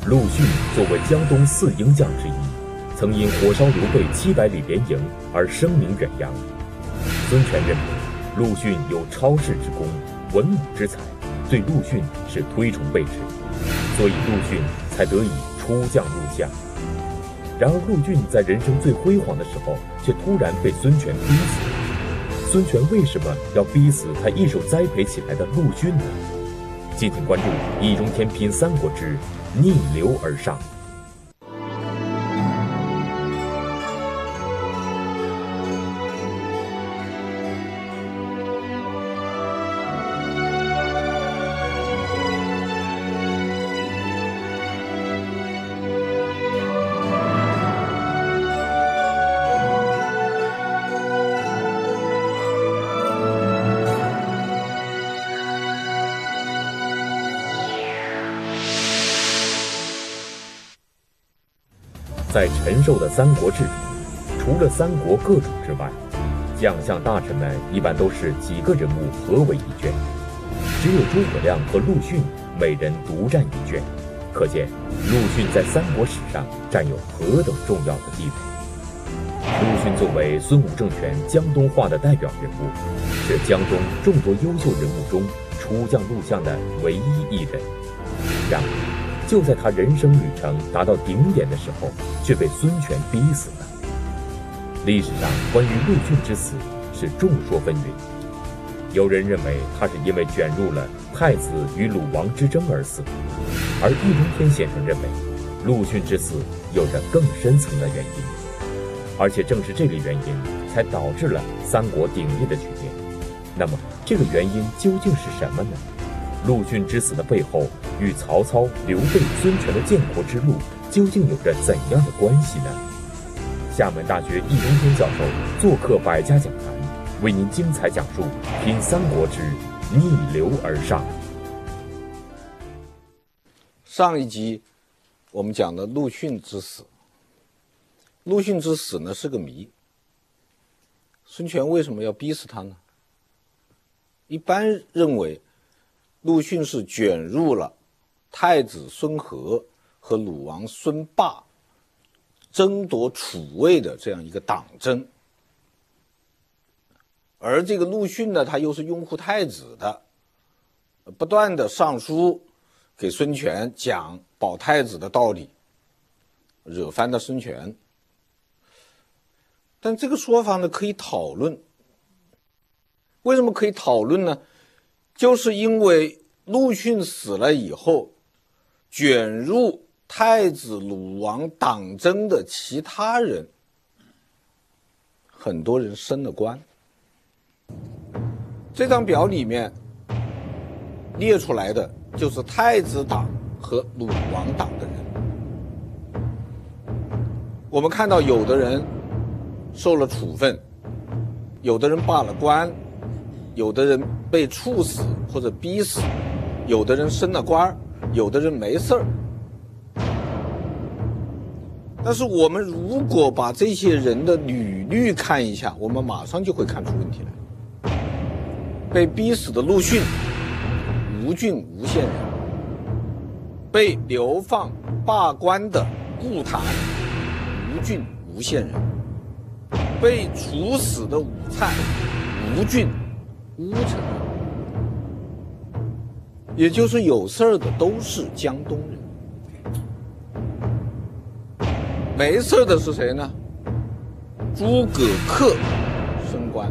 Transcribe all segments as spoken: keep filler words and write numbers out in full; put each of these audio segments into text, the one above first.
陆逊作为江东四英将之一，曾因火烧刘备七百里连营而声名远扬。孙权认为陆逊有超世之功，文武之才，对陆逊是推崇备至，所以陆逊才得以出将入相。然而陆逊在人生最辉煌的时候，却突然被孙权逼死。孙权为什么要逼死他一手栽培起来的陆逊呢？敬请关注《易中天品三国之逆流而上》。在陈寿的《三国志》里，除了三国各主之外，将相大臣们一般都是几个人物合为一卷，只有诸葛亮和陆逊每人独占一卷，可见陆逊在三国史上占有何等重要的地位。陆逊作为孙武政权江东化的代表人物，是江东众多优秀人物中出将入相的唯一一人。然而就在他人生旅程达到顶点的时候，却被孙权逼死了。历史上关于陆逊之死是众说纷纭，有人认为他是因为卷入了太子与鲁王之争而死，而易中天先生认为陆逊之死有着更深层的原因，而且正是这个原因才导致了三国鼎立的局面。那么这个原因究竟是什么呢？陆逊之死的背后与曹操、刘备、孙权的建国之路究竟有着怎样的关系呢？厦门大学易中天教授做客百家讲坛，为您精彩讲述《品三国之逆流而上》。 上一集我们讲了陆逊之死，陆逊之死呢是个谜。孙权为什么要逼死他呢？一般认为陆逊是卷入了太子孙和和鲁王孙霸争夺储位的这样一个党争，而这个陆逊呢，他又是拥护太子的，不断的上书给孙权讲保太子的道理，惹翻了孙权。但这个说法呢可以讨论，为什么可以讨论呢？就是因为陆逊死了以后，卷入太子鲁王党争的其他人，很多人升了官。这张表里面列出来的就是太子党和鲁王党的人。我们看到有的人受了处分，有的人罢了官，有的人被处死或者逼死，有的人升了官，有的人没事儿。但是我们如果把这些人的履历看一下，我们马上就会看出问题来。被逼死的陆逊，吴郡吴县人；被流放罢官的顾谭，吴郡吴县人；被处死的武粲，吴郡乌城人。也就是有事儿的都是江东人，没事的是谁呢？诸葛恪升官。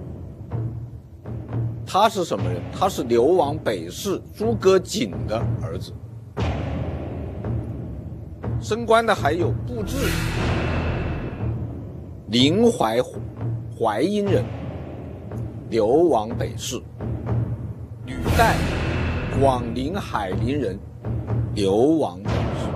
他是什么人？他是流亡北市诸葛瑾的儿子。升官的还有布置，临淮淮阴人，流亡北市；吕岱，广陵海陵人，流亡北市。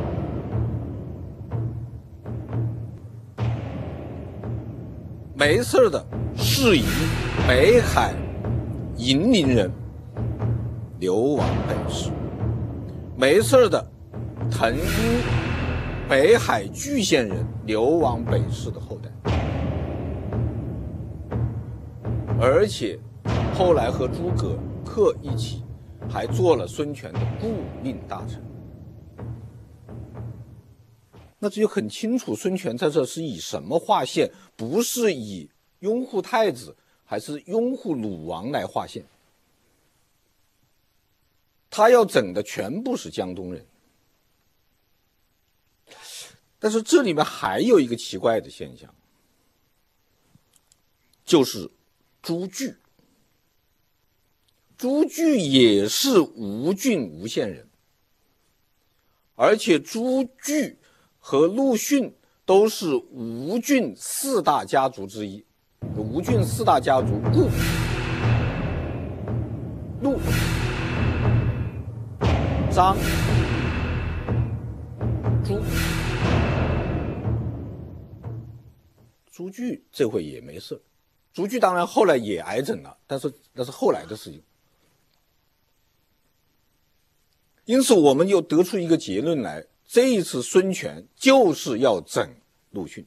没事的适宜，北海银陵人，流亡北市。没事的滕阴，北海莒县人，流亡北市的后代。而且后来和诸葛恪一起还做了孙权的顾命大臣。 那这就很清楚，孙权在这是以什么划线？不是以拥护太子，还是拥护鲁王来划线。他要整的全部是江东人。但是这里面还有一个奇怪的现象，就是朱据。朱据也是吴郡吴县人，而且朱据和陆逊都是吴郡四大家族之一。吴郡四大家族，顾、陆、张、朱。朱据这回也没事，朱据当然后来也癌症了，但是那是后来的事情。因此我们又得出一个结论来，这一次孙权就是要整陆逊。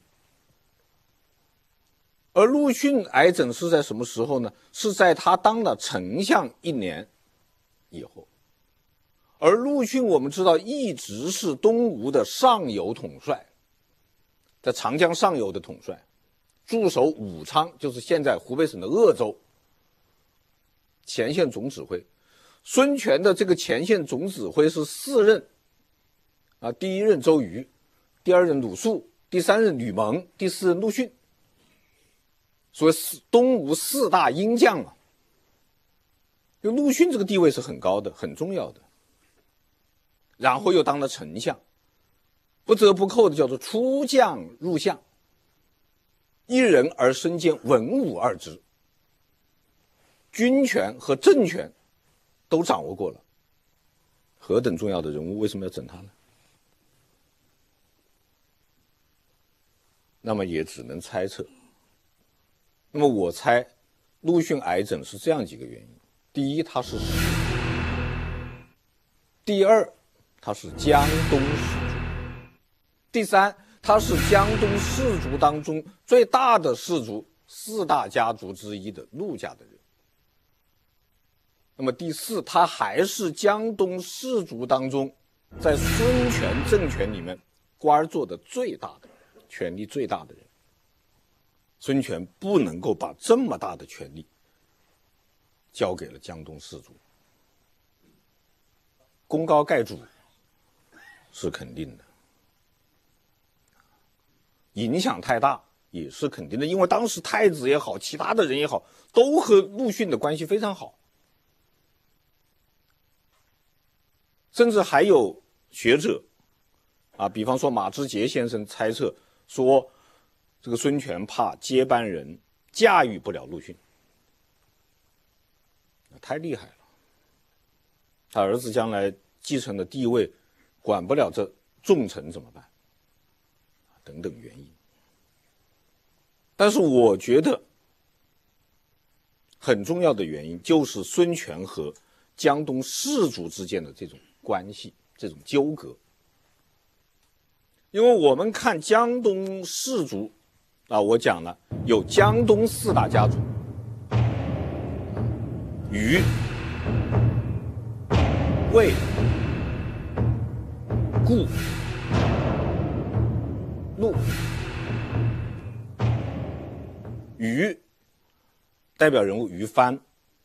而陆逊癌症是在什么时候呢？是在他当了丞相一年以后。而陆逊我们知道一直是东吴的上游统帅，在长江上游的统帅，驻守武昌，就是现在湖北省的鄂州，前线总指挥。孙权的这个前线总指挥是四任啊，第一任周瑜，第二任鲁肃，第三任吕蒙，第四任陆逊。所以东吴四大鹰将啊，就陆逊这个地位是很高的，很重要的。然后又当了丞相，不折不扣的叫做出将入相，一人而身兼文武二职，军权和政权都掌握过了，何等重要的人物，为什么要整他呢？那么也只能猜测。那么我猜陆逊癌症是这样几个原因：第一，他是士；第二，他是江东士族；第三，他是江东士族当中最大的士族四大家族之一的陆家的人。那么第四，他还是江东士族当中在孙权政权里面官做的最大的、权力最大的人。孙权不能够把这么大的权力交给了江东士族，功高盖主是肯定的，影响太大也是肯定的，因为当时太子也好，其他的人也好，都和陆逊的关系非常好。甚至还有学者啊，比方说马之杰先生猜测说，这个孙权怕接班人驾驭不了陆逊，太厉害了，他儿子将来继承的地位管不了这重臣怎么办？等等原因。但是我觉得很重要的原因就是孙权和江东士族之间的这种关系，这种纠葛。因为我们看江东士族啊，我讲了有江东四大家族：虞、魏、顾、陆。虞代表人物虞翻，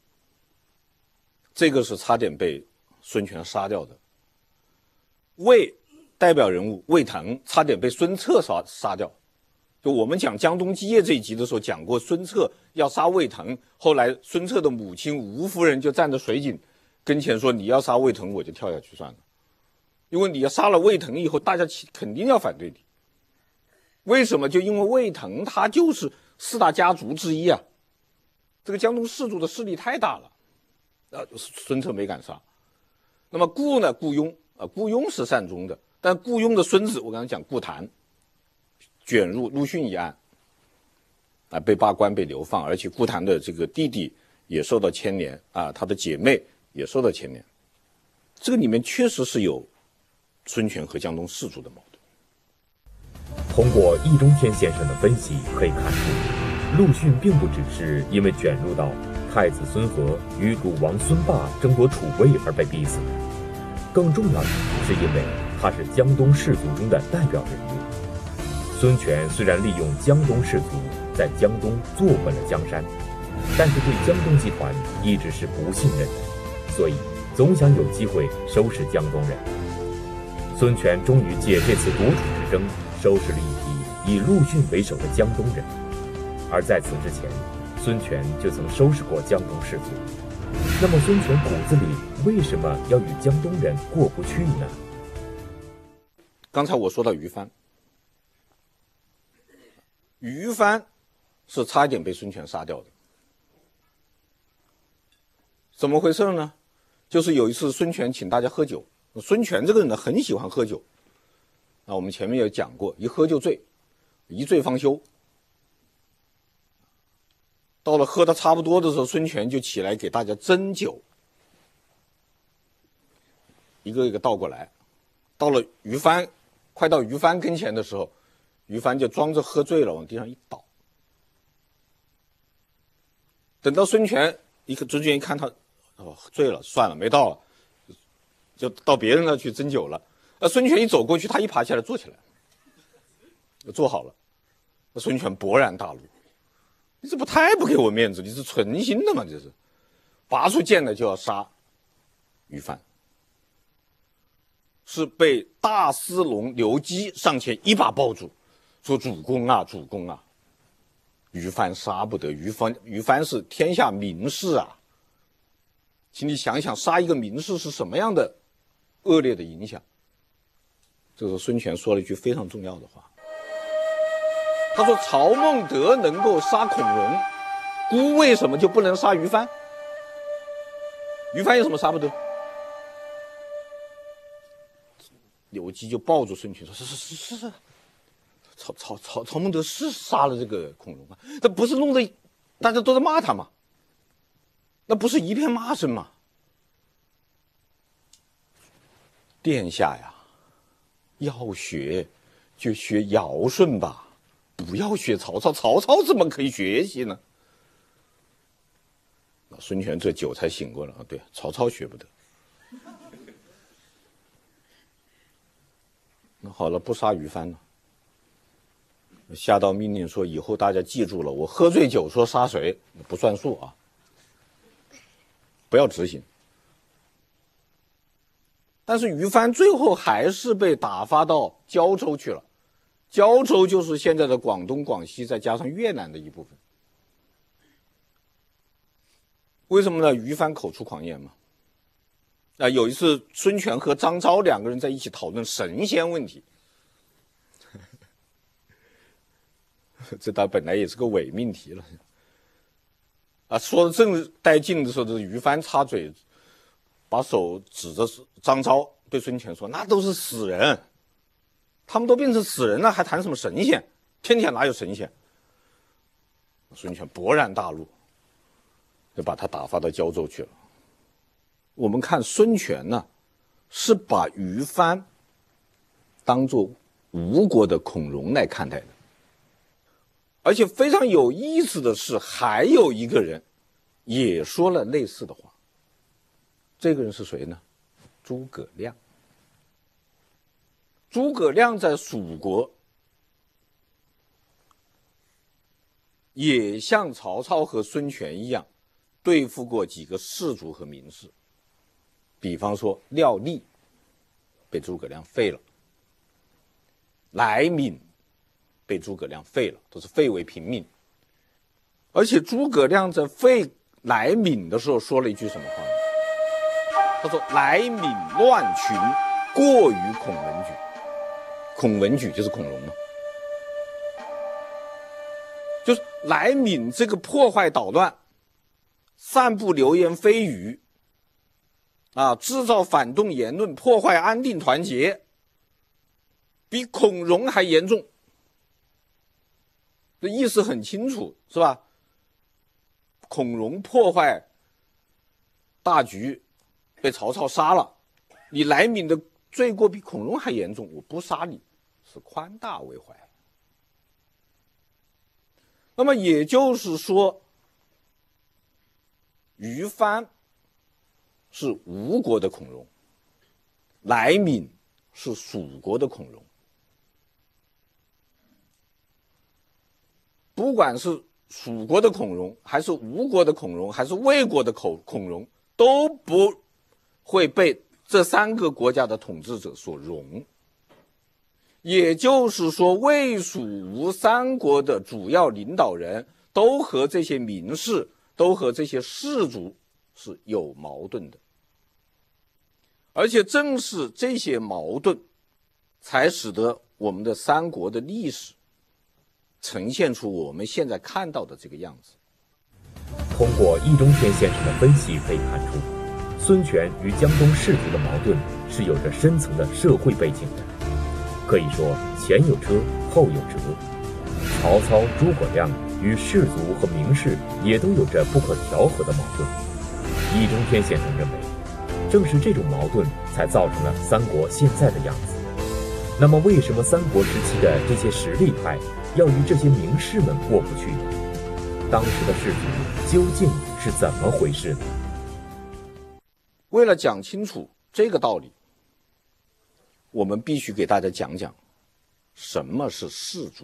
这个是差点被孙权杀掉的。魏代表人物魏腾，差点被孙策杀杀掉。就我们讲江东基业这一集的时候讲过，孙策要杀魏腾，后来孙策的母亲吴夫人就站在水井跟前说：“你要杀魏腾，我就跳下去算了，因为你要杀了魏腾以后，大家肯定要反对你。”为什么？就因为魏腾他就是四大家族之一啊，这个江东士族的势力太大了，啊，孙策没敢杀。那么顾呢？顾雍啊，顾雍是善终的，但顾雍的孙子，我刚才讲顾谭，卷入陆逊一案，啊，被罢官、被流放，而且顾谭的这个弟弟也受到牵连啊，他的姐妹也受到牵连。这个里面确实是有孙权和江东士族的矛盾。 通过易中天先生的分析可以看出，陆逊并不只是因为卷入到太子孙和与鲁王孙霸争夺储位而被逼死，更重要的是因为他是江东士族中的代表人物。孙权虽然利用江东士族在江东坐稳了江山，但是对江东集团一直是不信任的，所以总想有机会收拾江东人。孙权终于借这次夺主之争，收拾了一批以陆逊为首的江东人。而在此之前，孙权就曾收拾过江东士族。那么孙权骨子里为什么要与江东人过不去呢？ 刚才我说到于藩，于藩是差一点被孙权杀掉的。怎么回事呢？就是有一次孙权请大家喝酒，孙权这个人呢很喜欢喝酒，那我们前面也讲过，一喝就醉，一醉方休。到了喝的差不多的时候，孙权就起来给大家斟酒，一个一个倒过来。到了于藩，快到于藩跟前的时候，于藩就装着喝醉了往地上一倒。等到孙权一个孙权一看他哦醉了，算了没倒了，就到别人那去斟酒了。呃，孙权一走过去，他一爬起来坐起来，坐好了。孙权勃然大怒。你这不太不给我面子，你是存心的吗？这是拔出剑来就要杀于藩，是被大司农刘基上前一把抱住，说主公啊主公啊，于藩杀不得，于藩于藩是天下名士啊，请你想想杀一个名士是什么样的恶劣的影响。这时候孙权说了一句非常重要的话，他说曹孟德能够杀孔融，孤为什么就不能杀于藩？于藩有什么杀不得？刘基就抱住孙权说：“是是是是是，曹曹曹曹孟德是杀了这个孔融啊，他不是弄得大家都在骂他吗？那不是一片骂声吗？殿下呀，要学就学尧舜吧。”不要学曹操，曹操怎么可以学习呢？孙权这酒才醒过来啊，对，曹操学不得。那好了，不杀于藩了，下道命令说以后大家记住了，我喝醉酒说杀谁不算数啊，不要执行。但是于藩最后还是被打发到胶州去了。胶州就是现在的广东、广西，再加上越南的一部分。为什么呢？于藩口出狂言嘛。啊，有一次孙权和张昭两个人在一起讨论神仙问题，这他本来也是个伪命题了。啊，说的正带劲的时候，这于藩插嘴，把手指着张昭，对孙权说：“那都是死人。”他们都变成死人了，还谈什么神仙？天天哪有神仙？孙权勃然大怒，就把他打发到胶州去了。我们看孙权呢，是把于藩当作吴国的孔融来看待的。而且非常有意思的是，还有一个人也说了类似的话。这个人是谁呢？诸葛亮。诸葛亮在蜀国也像曹操和孙权一样对付过几个士族和名士，比方说廖立被诸葛亮废了，来敏被诸葛亮废了，都是废为平民。而且诸葛亮在废来敏的时候说了一句什么话呢？他说：“来敏乱群，过于孔文举。”孔文举就是孔融嘛，就是来敏这个破坏捣乱、散布流言蜚语啊，制造反动言论、破坏安定团结，比孔融还严重。这意思很清楚，是吧？孔融破坏大局，被曹操杀了，你来敏的罪过比孔融还严重，我不杀你是宽大为怀。那么也就是说，于藩是吴国的孔融，来敏是蜀国的孔融。不管是蜀国的孔融，还是吴国的孔融，还是魏国的孔孔融，都不会被这三个国家的统治者所容。也就是说，魏、蜀、吴三国的主要领导人都和这些名士，都和这些士族是有矛盾的。而且正是这些矛盾，才使得我们的三国的历史呈现出我们现在看到的这个样子。 通过易中天先生的分析可以看出，孙权与江东士族的矛盾是有着深层的社会背景的。可以说前有车后有辙，曹操、诸葛亮与士族和名士也都有着不可调和的矛盾。易中天先生认为，正是这种矛盾才造成了三国现在的样子。那么为什么三国时期的这些实力派要与这些名士们过不去呢？当时的士族究竟是怎么回事呢？ 为了讲清楚这个道理，我们必须给大家讲讲什么是士族。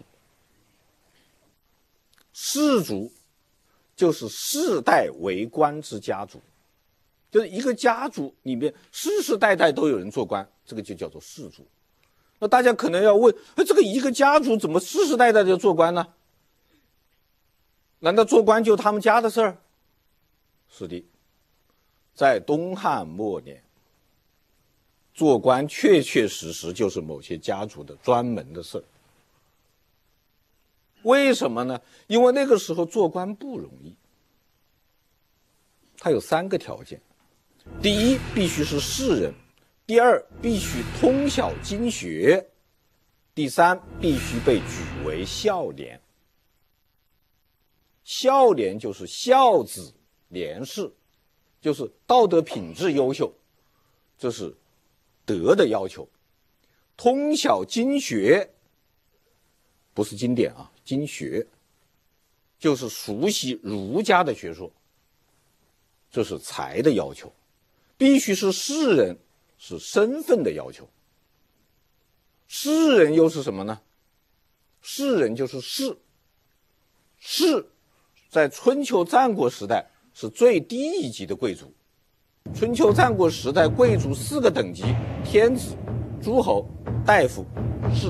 士族就是世代为官之家族，就是一个家族里面世世代代都有人做官，这个就叫做士族。那大家可能要问，这个一个家族怎么世世代代就做官呢？难道做官就他们家的事儿？是的，在东汉末年，做官确确实实就是某些家族的专门的事儿。为什么呢？因为那个时候做官不容易，它有三个条件：第一，必须是士人；第二，必须通晓经学；第三，必须被举为孝廉。孝廉就是孝子廉士，就是道德品质优秀，这是德的要求。通晓经学，不是经典啊，经学就是熟悉儒家的学说，这是才的要求。必须是士人，是身份的要求。士人又是什么呢？士人就是士，士在春秋战国时代是最低一级的贵族。春秋战国时代贵族四个等级：天子、诸侯、大夫、士。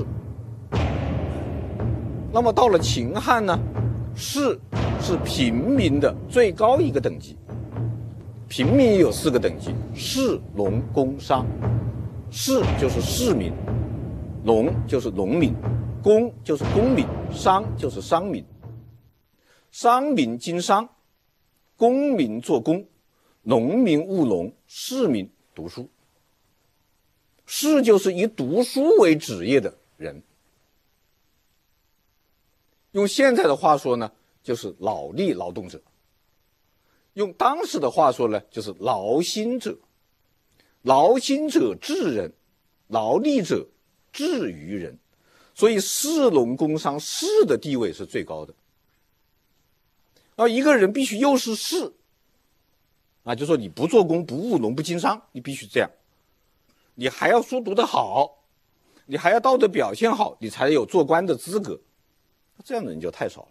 那么到了秦汉呢，士是平民的最高一个等级。平民也有四个等级：士、农、工、商。士就是市民，农就是农民，工就是公民，商就是商民。商民经商，公民做工，农民务农，市民读书。士就是以读书为职业的人。用现在的话说呢，就是劳力劳动者。用当时的话说呢，就是劳心者。劳心者治人，劳力者治于人。所以士农工商，士的地位是最高的。而一个人必须又是士啊，就说你不做工、不务农、不经商，你必须这样。你还要书读得好，你还要道德表现好，你才有做官的资格。这样的人就太少了。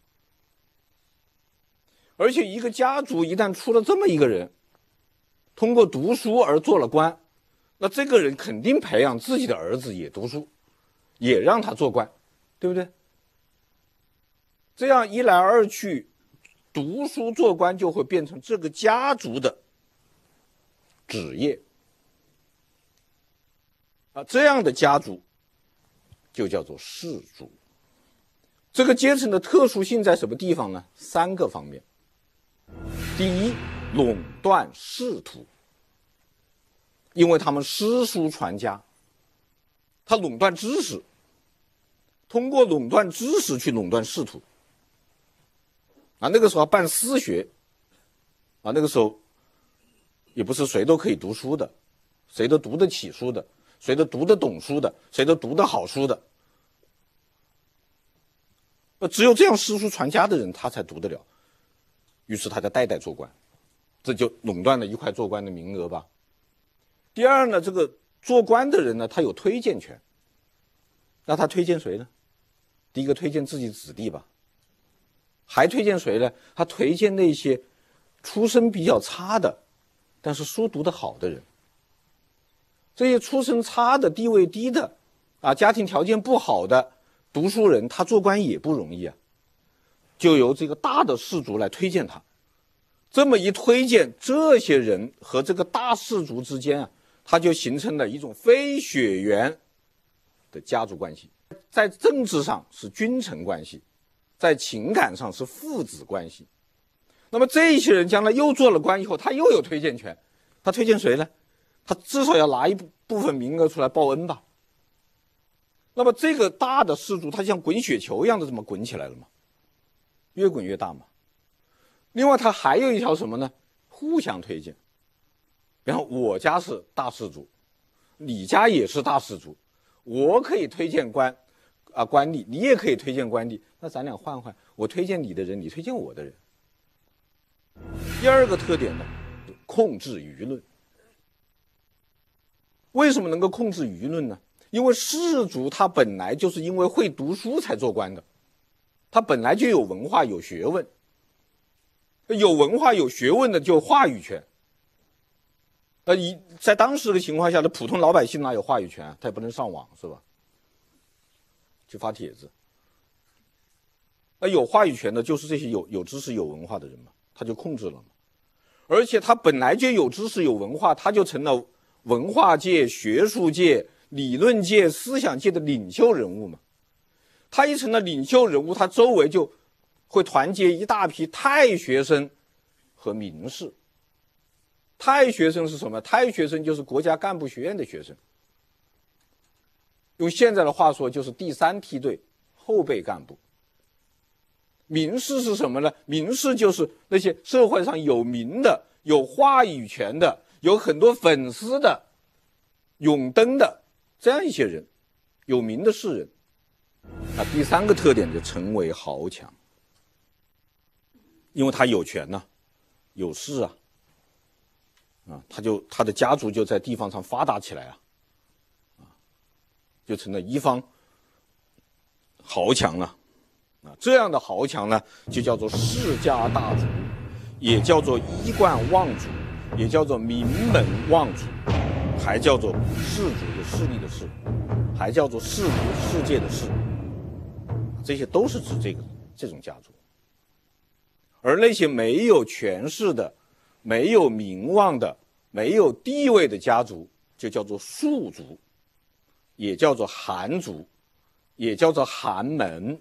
而且一个家族一旦出了这么一个人，通过读书而做了官，那这个人肯定培养自己的儿子也读书，也让他做官，对不对？这样一来二去，读书做官就会变成这个家族的职业啊，这样的家族就叫做士族。这个阶层的特殊性在什么地方呢？三个方面。第一，垄断仕途，因为他们诗书传家，他垄断知识，通过垄断知识去垄断仕途。啊，那个时候办私学，啊，那个时候也不是谁都可以读书的，谁都读得起书的，谁都读得懂书的，谁都读得好书的。只有这样诗书传家的人，他才读得了。于是他就代代做官，这就垄断了一块做官的名额吧。第二呢，这个做官的人呢，他有推荐权。那他推荐谁呢？第一个推荐自己子弟吧，还推荐谁呢？他推荐那些出身比较差的，但是书读得好的人。这些出身差的、地位低的，啊，家庭条件不好的读书人，他做官也不容易啊。就由这个大的氏族来推荐他。这么一推荐，这些人和这个大氏族之间啊，它就形成了一种非血缘的家族关系。在政治上是君臣关系，在情感上是父子关系。那么这些人将来又做了官以后，他又有推荐权。他推荐谁呢？他至少要拿一部分名额出来报恩吧。那么这个大的氏族，它像滚雪球一样的这么滚起来了嘛，越滚越大嘛。另外，它还有一条什么呢？互相推荐。然后我家是大氏族，你家也是大氏族，我可以推荐官啊官吏，你也可以推荐官吏，那咱俩换换，我推荐你的人，你推荐我的人。第二个特点呢，控制舆论。为什么能够控制舆论呢？因为氏族他本来就是因为会读书才做官的，他本来就有文化有学问，有文化有学问的就有话语权。呃，一在当时的情况下的普通老百姓哪有话语权啊？他也不能上网是吧？去发帖子。那有话语权的就是这些有有知识有文化的人嘛，他就控制了嘛。而且他本来就有知识有文化，他就成了文化界、学术界、理论界、思想界的领袖人物嘛。他一成了领袖人物，他周围就会团结一大批太学生和名士。太学生是什么？太学生就是国家干部学院的学生，用现在的话说就是第三梯队后备干部。名士是什么呢？名士就是那些社会上有名的、有话语权的、有很多粉丝的、永登的这样一些人，有名的士人。啊，第三个特点就成为豪强，因为他有权呢、啊，有势啊，啊，他就他的家族就在地方上发达起来啊，啊，就成了一方豪强了。啊，这样的豪强呢，就叫做世家大族，也叫做衣冠望族，也叫做名门望族，还叫做氏族的势力的势，还叫做氏族世界的世，这些都是指这个这种家族。而那些没有权势的、没有名望的、没有地位的家族，就叫做庶族，也叫做寒族，也叫做寒门。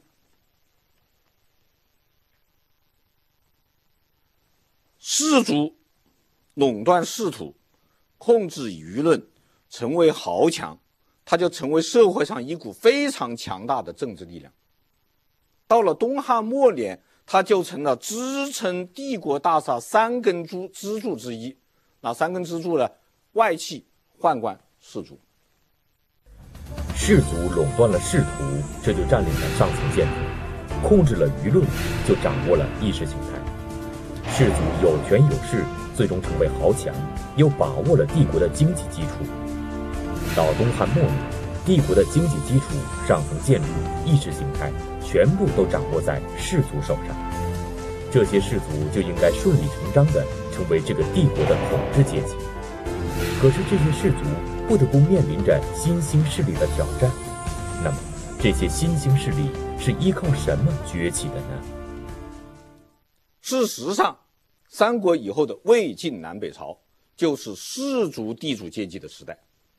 氏族垄断仕途，控制舆论，成为豪强，他就成为社会上一股非常强大的政治力量。到了东汉末年，他就成了支撑帝国大厦三根支柱之一。哪三根支柱呢？外戚、宦官、士族。 士族垄断了仕途，这就占领了上层建筑，控制了舆论，就掌握了意识形态。士族有权有势，最终成为豪强，又把握了帝国的经济基础。到东汉末年，帝国的经济基础、上层建筑、意识形态全部都掌握在士族手上，这些士族就应该顺理成章地成为这个帝国的统治阶级。可是这些士族不得不面临着新兴势力的挑战，那么这些新兴势力是依靠什么崛起的呢？ 事实上，三国以后的魏晋南北朝就是士族地主阶级的时代。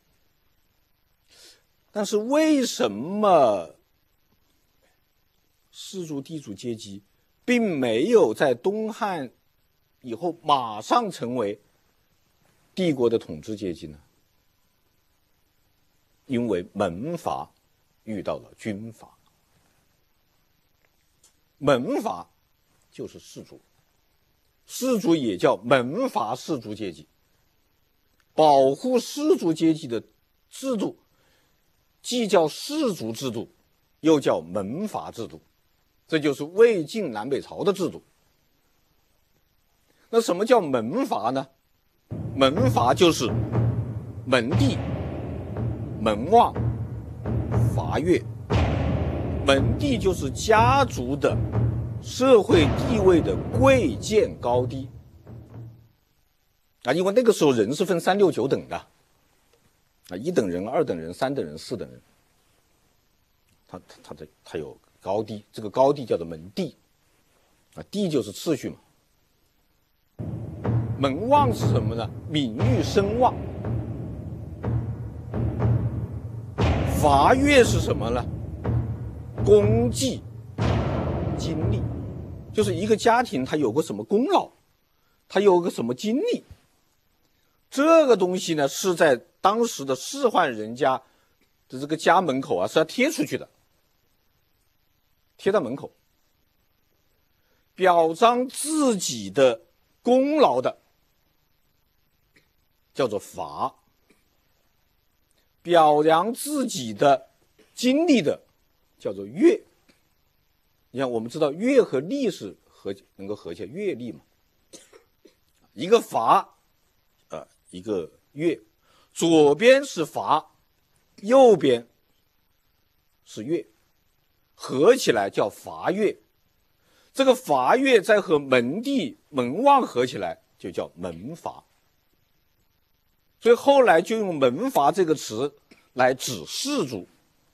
但是为什么士族地主阶级并没有在东汉以后马上成为帝国的统治阶级呢？因为门阀遇到了军阀。门阀就是士族，士族也叫门阀士族阶级。保护士族阶级的制度既叫士族制度，又叫门阀制度，这就是魏晋南北朝的制度。那什么叫门阀呢？门阀就是门第门望、阀阅。门第就是家族的社会地位的贵贱高低啊，因为那个时候人是分三六九等的啊，一等人、二等人、三等人、四等人，他他他的他有高低，这个高低叫做门第啊，第就是次序嘛。门望是什么呢？名誉声望。阀阅是什么呢？功绩、经历，就是一个家庭他有个什么功劳，他有个什么经历，这个东西呢是在当时的仕宦人家的这个家门口啊是要贴出去的，贴到门口，表彰自己的功劳的叫做阀，表扬自己的经历的叫做阅。你看，我们知道阅和历是合能够合起来，阅历嘛，一个阀，呃，一个阅，左边是阀，右边是阅，合起来叫阀阅。这个阀阅再和门第、门望合起来，就叫门阀。所以后来就用门阀这个词来指士族。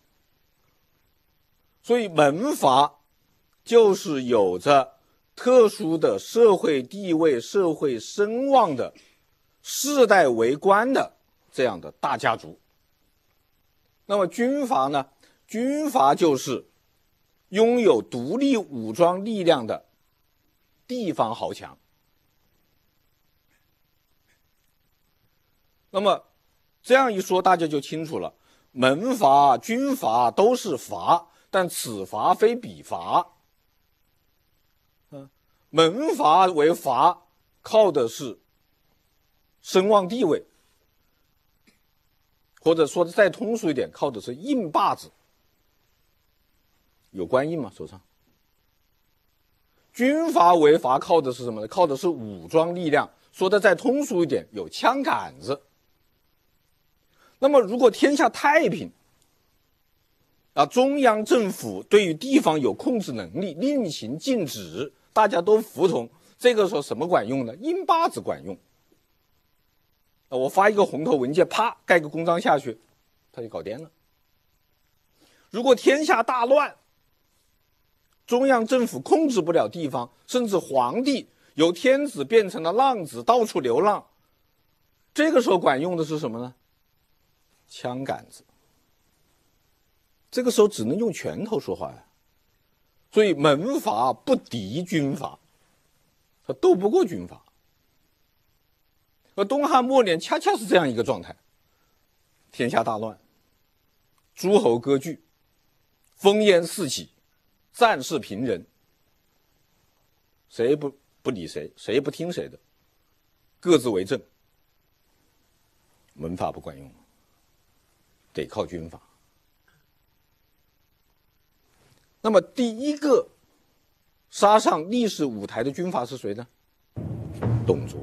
所以门阀就是有着特殊的社会地位、社会声望的世代为官的这样的大家族。那么军阀呢？军阀就是拥有独立武装力量的地方豪强。那么这样一说，大家就清楚了，门阀、军阀都是阀，但此阀非彼阀。嗯，门阀为阀，靠的是声望地位，或者说的再通俗一点，靠的是印把子，有官印吗？手上。军阀为阀，靠的是什么呢？靠的是武装力量，说的再通俗一点，有枪杆子。那么如果天下太平啊，中央政府对于地方有控制能力，令行禁止，大家都服从，这个时候什么管用呢？印把子管用。啊，我发一个红头文件，啪盖个公章下去，他就搞掂了。如果天下大乱，中央政府控制不了地方，甚至皇帝由天子变成了浪子，到处流浪，这个时候管用的是什么呢？枪杆子。这个时候只能用拳头说话呀。所以门阀不敌军阀，他斗不过军阀。而东汉末年恰恰是这样一个状态，天下大乱，诸侯割据，烽烟四起，战事频仍，谁不不理谁，谁不听谁的，各自为政。门阀不管用，得靠军阀。那么第一个杀上历史舞台的军阀是谁呢？董卓。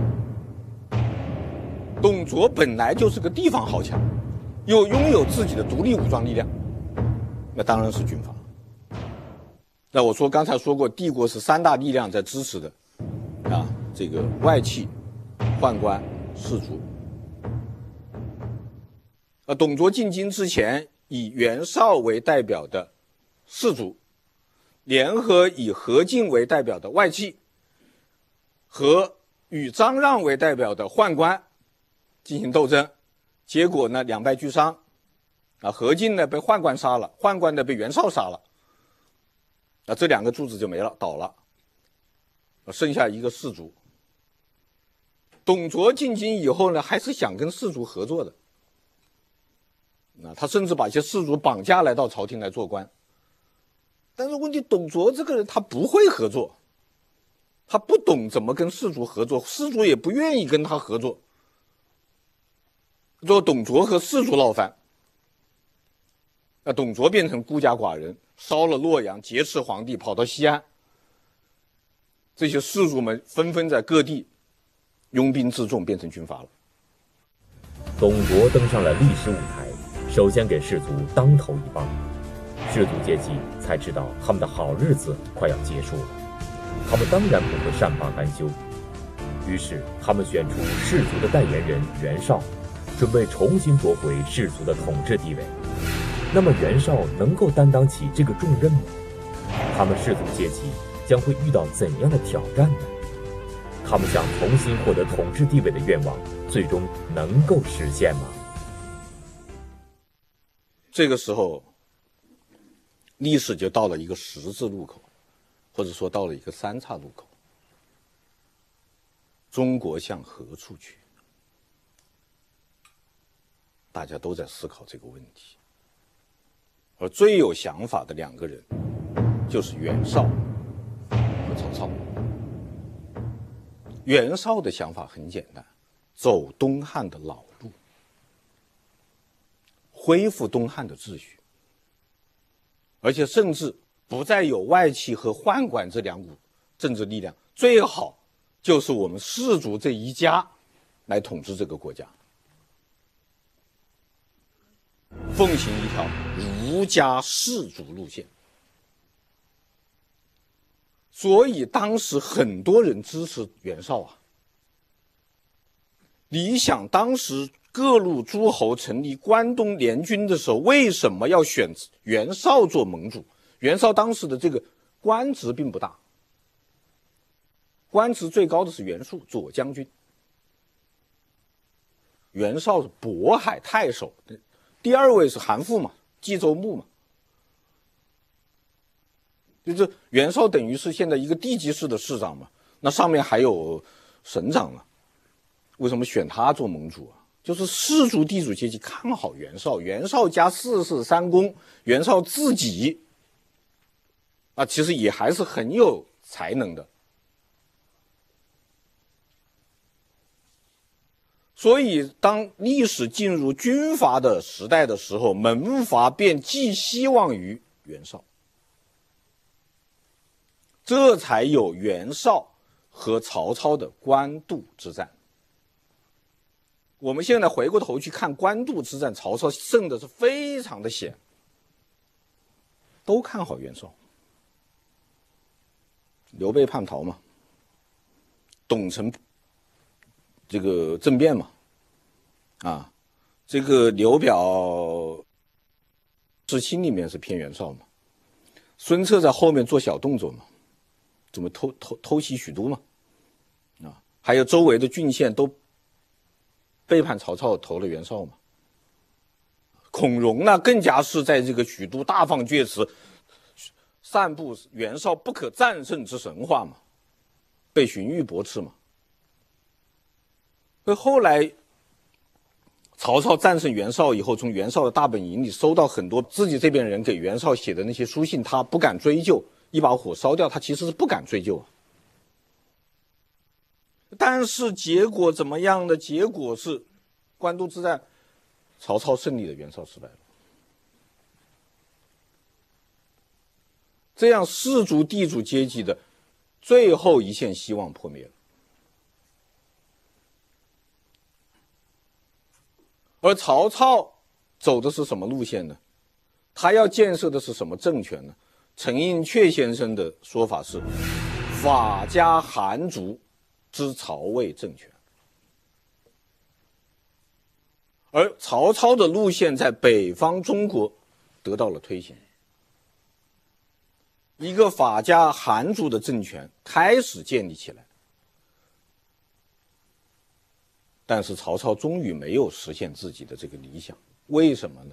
董卓本来就是个地方豪强，又拥有自己的独立武装力量，那当然是军阀。那我说刚才说过，帝国是三大力量在支持的啊，这个外戚、宦官、士族。呃，董卓进京之前，以袁绍为代表的士族，联合以何进为代表的外戚，和与张让为代表的宦官进行斗争，结果呢两败俱伤。啊，何进呢被宦官杀了，宦官呢被袁绍杀了。啊，这两个柱子就没了，倒了，剩下一个士族。董卓进京以后呢，还是想跟士族合作的。啊，他甚至把一些士族绑架来到朝廷来做官。但是问题，董卓这个人他不会合作，他不懂怎么跟士族合作，士族也不愿意跟他合作。最后董卓和士族闹翻，那董卓变成孤家寡人，烧了洛阳，劫持皇帝，跑到西安。这些士族们纷纷在各地拥兵自重，变成军阀了。 董卓登上了历史舞台， 首先给士族当头一棒，士族阶级才知道他们的好日子快要结束了。他们当然不会善罢甘休，于是他们选出士族的代言人袁绍，准备重新夺回士族的统治地位。那么袁绍能够担当起这个重任吗？他们士族阶级将会遇到怎样的挑战呢？他们想重新获得统治地位的愿望，最终能够实现吗？ 这个时候，历史就到了一个十字路口，或者说到了一个三岔路口。中国向何处去？大家都在思考这个问题。而最有想法的两个人，就是袁绍和曹操。袁绍的想法很简单，走东汉的老路，恢复东汉的秩序，而且甚至不再有外戚和宦官这两股政治力量，最好就是我们士族这一家来统治这个国家，奉行一条儒家士族路线。所以当时很多人支持袁绍啊。你想当时各路诸侯成立关东联军的时候，为什么要选袁绍做盟主？袁绍当时的这个官职并不大，官职最高的是袁术左将军，袁绍是渤海太守，第二位是韩馥嘛，冀州牧嘛。就是袁绍等于是现在一个地级市的市长嘛，那上面还有省长啊，为什么选他做盟主啊？就是士族地主阶级看好袁绍，袁绍加四世三公，袁绍自己啊，其实也还是很有才能的。所以当历史进入军阀的时代的时候，门阀便寄希望于袁绍。这才有袁绍和曹操的官渡之战。我们现在回过头去看官渡之战，曹操胜的是非常的险，都看好袁绍。刘备叛逃嘛，董承这个政变嘛，啊，这个刘表是心里面是偏袁绍嘛，孙策在后面做小动作嘛。怎么偷偷偷袭许都嘛？啊，还有周围的郡县都背叛曹操，投了袁绍嘛。孔融呢，更加是在这个许都大放厥词，散布袁绍不可战胜之神话嘛，被荀彧驳斥嘛。所以后来曹操战胜袁绍以后，从袁绍的大本营里收到很多自己这边人给袁绍写的那些书信，他不敢追究。一把火烧掉，他其实是不敢追究啊。但是结果怎么样呢？结果是官渡之战，曹操胜利了，袁绍失败了。这样士族地主阶级的最后一线希望破灭了。而曹操走的是什么路线呢？他要建设的是什么政权呢？陈寅恪先生的说法是法家韩族之曹魏政权，而曹操的路线在北方中国得到了推行，一个法家韩族的政权开始建立起来。但是曹操终于没有实现自己的这个理想，为什么呢？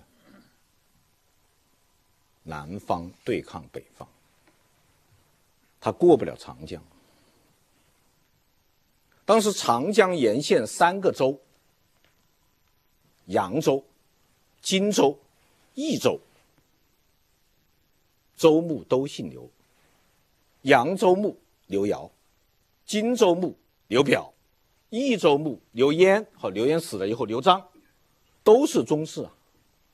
南方对抗北方，他过不了长江。当时长江沿线三个州，扬州、荆州、益州，州牧都姓刘。扬州牧刘繇，荆州牧刘表，益州牧刘焉，好，刘焉死了以后刘璋，都是宗室啊。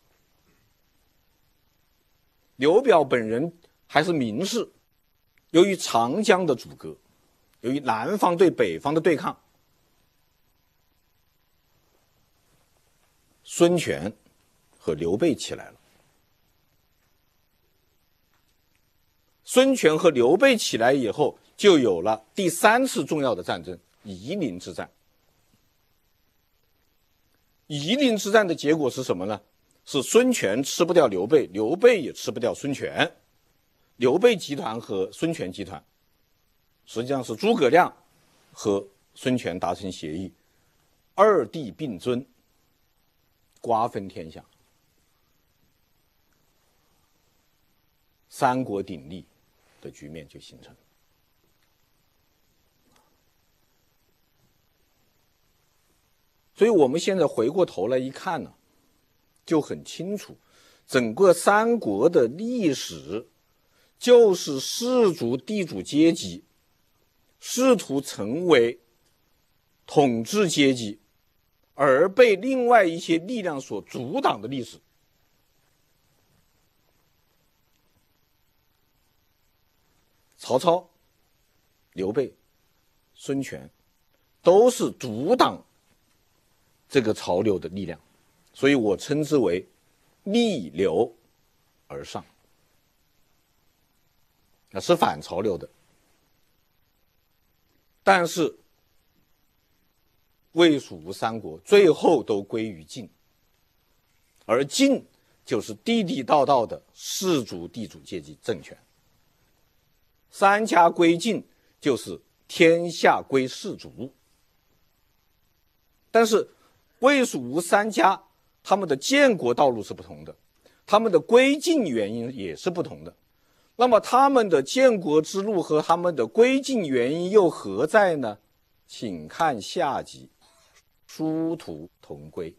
刘表本人还是名士，由于长江的阻隔，由于南方对北方的对抗，孙权和刘备起来了。孙权和刘备起来以后，就有了第三次重要的战争——夷陵之战。夷陵之战的结果是什么呢？是孙权吃不掉刘备，刘备也吃不掉孙权。刘备集团和孙权集团，实际上是诸葛亮和孙权达成协议，二帝并尊，瓜分天下，三国鼎立的局面就形成。所以我们现在回过头来一看呢，就很清楚，整个三国的历史就是士族地主阶级试图成为统治阶级，而被另外一些力量所阻挡的历史。曹操、刘备、孙权都是阻挡这个潮流的力量，所以我称之为逆流而上，那是反潮流的。但是魏蜀吴三国最后都归于晋，而晋就是地地道道的士族地主阶级政权。三家归晋就是天下归士族。但是魏蜀吴三家他们的建国道路是不同的，他们的归晋原因也是不同的。那么他们的建国之路和他们的归晋原因又何在呢？请看下集，殊途同归。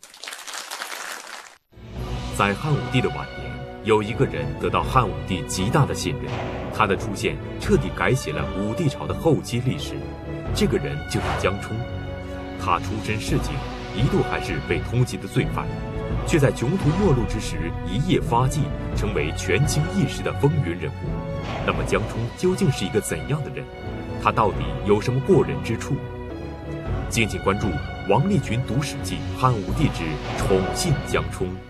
在汉武帝的晚年，有一个人得到汉武帝极大的信任，他的出现彻底改写了武帝朝的后期历史。这个人就是江充，他出身市井，一度还是被通缉的罪犯，却在穷途末路之时一夜发迹，成为权倾一时的风云人物。那么江充究竟是一个怎样的人？他到底有什么过人之处？敬请关注王立群读史记·汉武帝之宠信江充。